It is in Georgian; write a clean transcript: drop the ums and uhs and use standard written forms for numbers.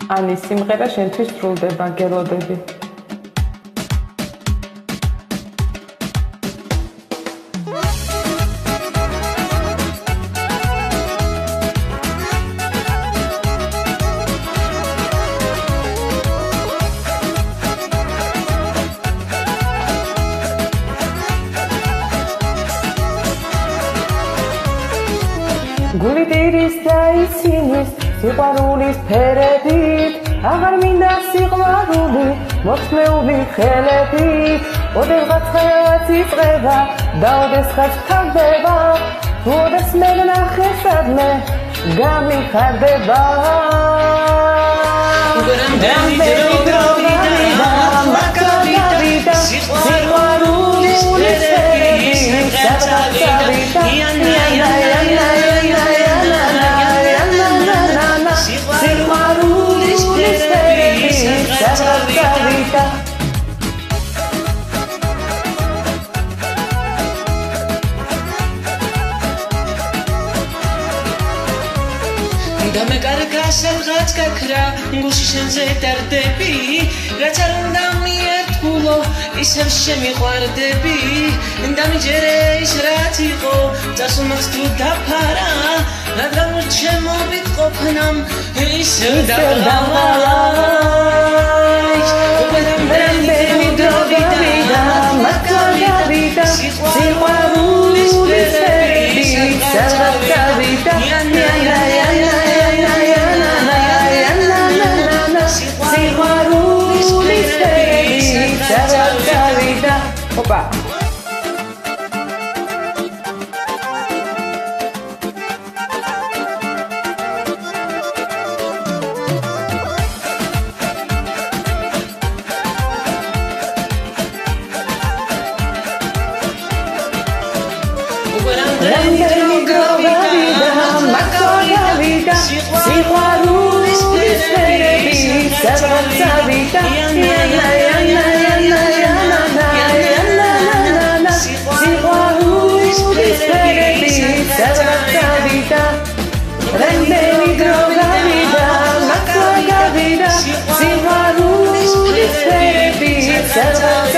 ანის სიმღერა შენთვის სრულდება, გელოდები. გულით ირის და ისინის სიყვარულის ფერებით აღარ მინდა სიყვარული მოწმეული ხელებით ოდესღაც ხელაც იწყება და ოდესღაც თავდება თუ ოდეს მე ვნახე სადმე გამიხარდება რამდენი დრო გავიდა სიყვარულის ფერებით სადღაც წავიდა და მე კარგა სადღაც გაქრა გულში შენზე დარდები რაც არ უნდა მიერთგულო ისევ შემიყვარდები და მიჯერე ის რაც იყო წასულმაც თუ დაფარა რადგან შემოვით ყოფნამ ისევ დავღალა რამდენი დრო გავიდა მაგალითად სიყვარულის ფერებით სადღაც გავიდა Opa! Rendeni grovida, macoria vida, siguarulis feliz, sabazza vita, rendeni grovida, macoria vida, siguarulis feliz, sabazza